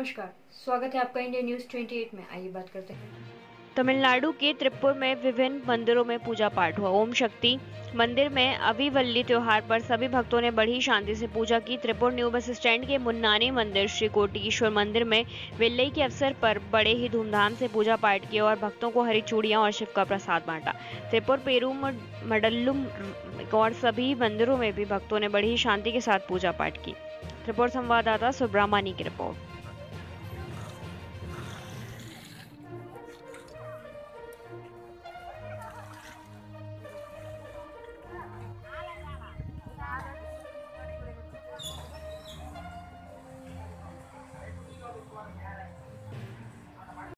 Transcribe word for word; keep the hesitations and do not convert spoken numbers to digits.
नमस्कार, स्वागत है आपका इंडिया न्यूज अट्ठाईस में। आइए बात करते हैं। तमिलनाडु के त्रिपुर में विभिन्न मंदिरों में पूजा पाठ हुआ। ओम शक्ति मंदिर में अविवल्ली त्योहार पर सभी भक्तों ने बड़ी शांति से पूजा की। त्रिपुर न्यू बस स्टैंड के मुन्नानी मंदिर, श्री कोटीश्वर मंदिर में वेल्लई के अवसर पर बड़े ही धूमधाम से पूजा पाठ किया और भक्तों को हरी चूड़ियां और शिव का प्रसाद बांटा। त्रिपुर पेरूम मडल्लुम और सभी मंदिरों में भी भक्तों ने बड़ी ही शांति के साथ पूजा पाठ की। त्रिपुर संवाददाता सुब्रमणी की रिपोर्ट।